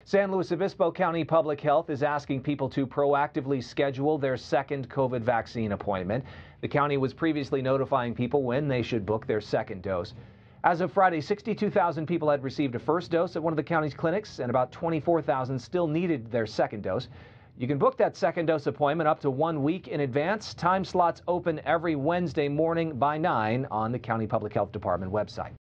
San Luis Obispo County Public Health is asking people to proactively schedule their second COVID vaccine appointment. The county was previously notifying people when they should book their second dose. As of Friday, 62,000 people had received a first dose at one of the county's clinics, and about 24,000 still needed their second dose. You can book that second dose appointment up to 1 week in advance. Time slots open every Wednesday morning by 9 on the County Public Health Department website.